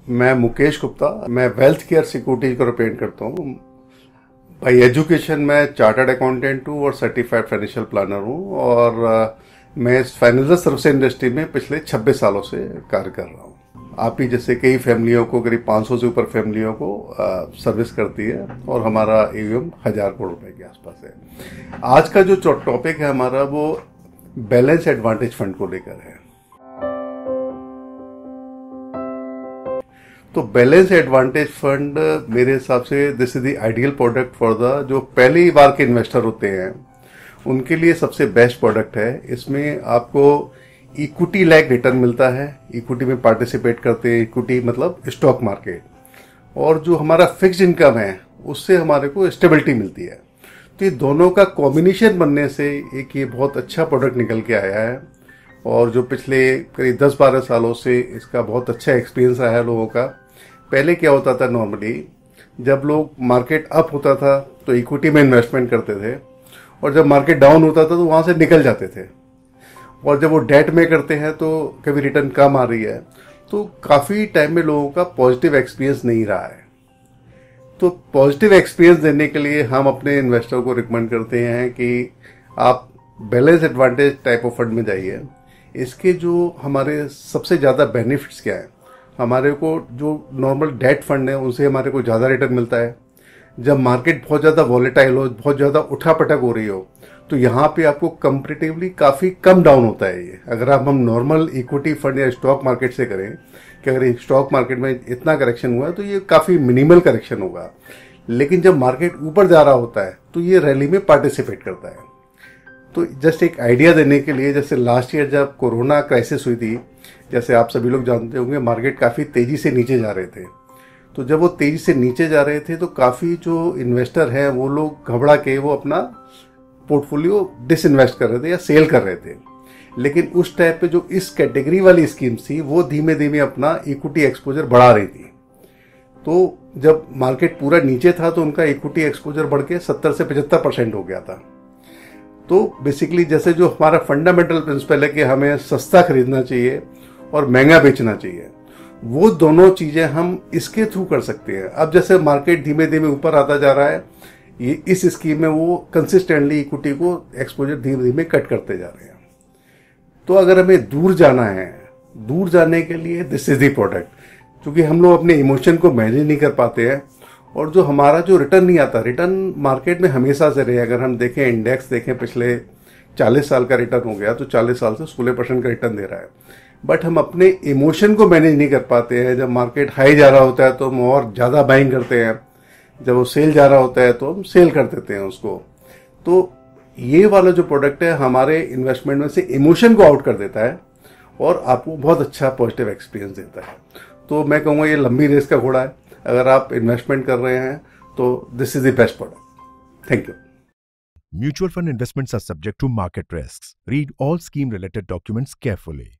मैं मुकेश गुप्ता, मैं wealth care securities को रिप्रेजेंट करता हूँ। भाई एजुकेशन मैं चार्टर्ड अकाउंटेंट हूँ और सर्टिफाइड फाइनेंशियल प्लानर हूँ और मैं इस फाइनेंशियल सर्विस इंडस्ट्री में पिछले 26 सालों से कार्य कर रहा हूँ। आप ही जैसे कई फैमिलियों को, करीब 500 से ऊपर फैमिलियों को सर्विस करती है और हमारा AUM 1000 करोड़ रुपए के आसपास है। आज का जो टॉपिक है हमारा वो बैलेंस एडवांटेज फंड को लेकर है। तो बैलेंस एडवांटेज फंड मेरे हिसाब से this is the ideal product for the जो पहली बार के इन्वेस्टर होते हैं, उनके लिए सबसे बेस्ट प्रोडक्ट है। इसमें आपको इक्विटी लाइक रिटर्न मिलता है, इक्विटी में पार्टिसिपेट करते हैं, इक्विटी मतलब स्टॉक मार्केट, और जो हमारा फिक्स्ड इनकम है उससे हमारे को स्टेबिलिटी मिलती है। तो ये दोनों का कॉम्बिनेशन बनने से एक ये बहुत अच्छा प्रोडक्ट निकल के आया है और जो पिछले करीब 10-12 सालों से इसका बहुत अच्छा एक्सपीरियंस रहा है लोगों का। पहले क्या होता था, नॉर्मली जब लोग मार्केट अप होता था तो इक्विटी में इन्वेस्टमेंट करते थे और जब मार्केट डाउन होता था तो वहाँ से निकल जाते थे, और जब वो डेट में करते हैं तो कभी रिटर्न कम आ रही है, तो काफ़ी टाइम में लोगों का पॉजिटिव एक्सपीरियंस नहीं रहा है। तो पॉजिटिव एक्सपीरियंस देने के लिए हम अपने इन्वेस्टर को रिकमेंड करते हैं कि आप balance advantage type of fund में जाइए। इसके जो हमारे सबसे ज़्यादा बेनिफिट्स क्या है, हमारे को जो नॉर्मल डेट फंड है उनसे हमारे को ज़्यादा रिटर्न मिलता है। जब मार्केट बहुत ज़्यादा वॉलेटाइल हो, बहुत ज़्यादा उठापटक हो रही हो, तो यहाँ पे आपको कंपैरेटिवली काफ़ी कम डाउन होता है ये। अगर हम नॉर्मल इक्विटी फंड या स्टॉक मार्केट से करें कि अगर स्टॉक मार्केट में इतना करेक्शन हुआ है तो ये काफ़ी मिनिमल करेक्शन होगा, लेकिन जब मार्केट ऊपर जा रहा होता है तो ये रैली में पार्टिसिपेट करता है। तो जस्ट एक आइडिया देने के लिए, जैसे लास्ट ईयर जब कोरोना क्राइसिस हुई थी, जैसे आप सभी लोग जानते होंगे, मार्केट काफ़ी तेज़ी से नीचे जा रहे थे। तो जब वो तेज़ी से नीचे जा रहे थे तो काफ़ी जो इन्वेस्टर हैं वो लोग घबरा के वो अपना पोर्टफोलियो डिसइन्वेस्ट कर रहे थे या सेल कर रहे थे। लेकिन उस टाइप पे जो इस कैटेगरी वाली स्कीम्स थी वो धीमे धीमे अपना इक्विटी एक्सपोजर बढ़ा रही थी। तो जब मार्केट पूरा नीचे था तो उनका इक्विटी एक्सपोजर बढ़ के 70 से 75% हो गया था। तो बेसिकली जैसे जो हमारा फंडामेंटल प्रिंसिपल है कि हमें सस्ता खरीदना चाहिए और महंगा बेचना चाहिए, वो दोनों चीज़ें हम इसके थ्रू कर सकते हैं। अब जैसे मार्केट धीमे धीमे ऊपर आता जा रहा है, ये इस स्कीम में वो कंसिस्टेंटली इक्विटी को एक्सपोजर धीमे धीमे कट करते जा रहे हैं। तो अगर हमें दूर जाना है, दूर जाने के लिए दिस इज द प्रोडक्ट, क्योंकि हम लोग अपने इमोशन को मैनेज नहीं कर पाते हैं और जो हमारा जो रिटर्न नहीं आता, रिटर्न मार्केट में हमेशा से रहे। अगर हम देखें, इंडेक्स देखें, पिछले 40 साल का रिटर्न हो गया तो 40 साल से 16% का रिटर्न दे रहा है, बट हम अपने इमोशन को मैनेज नहीं कर पाते हैं। जब मार्केट हाई जा रहा होता है तो हम और ज़्यादा बाइंग करते हैं, जब वो सेल जा रहा होता है तो हम सेल कर देते हैं उसको। तो ये वाला जो प्रोडक्ट है हमारे इन्वेस्टमेंट में से इमोशन को आउट कर देता है और आपको बहुत अच्छा पॉजिटिव एक्सपीरियंस देता है। तो मैं कहूँगा ये लंबी रेस का घोड़ा है। अगर आप इन्वेस्टमेंट कर रहे हैं तो this is the best product. Thank you. Mutual fund investments are subject to market risks. Read all scheme related documents carefully.